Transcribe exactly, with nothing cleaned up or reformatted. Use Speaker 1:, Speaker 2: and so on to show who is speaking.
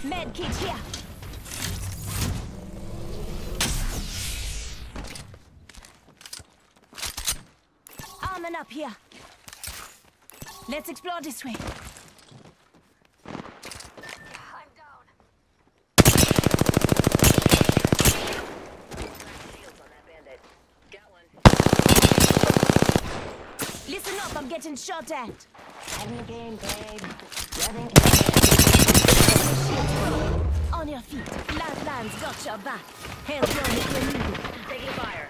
Speaker 1: Med kit here. Arming up here. Let's explore this way. I'm down. Listen up, I'm getting shot at.
Speaker 2: Having a game, babe. Loving
Speaker 1: On your feet. Lifeline's got your back. Help your if you need it.
Speaker 2: Taking fire.